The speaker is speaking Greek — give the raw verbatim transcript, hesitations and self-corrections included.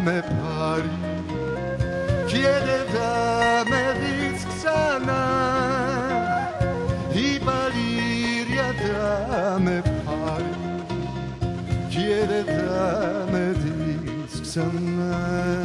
με πάρει, και δεν θα με δεις ξανά, η παλήρια θα με πάρει και δεν θα με δεις ξανά.